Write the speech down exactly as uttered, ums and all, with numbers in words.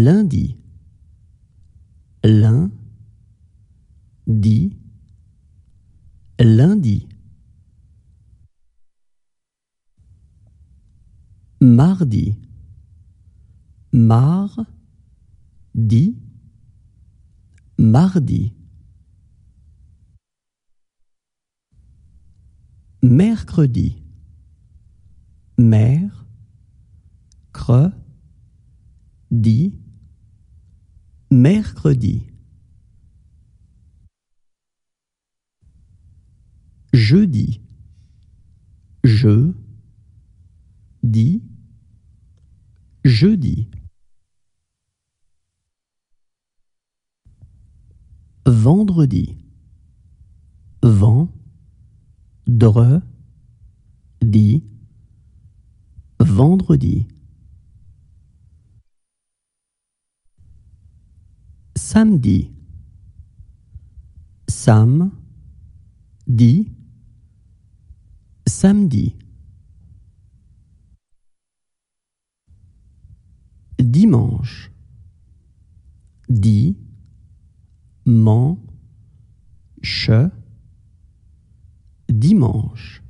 lundi, lundi, lundi. Mardi, mardi, mardi. Mercredi, mercredi, mercredi. Jeudi, jeudi, jeudi. Vendredi, vendredi, vendredi. Samedi, samedi, samedi. Dimanche, dimanche, dimanche.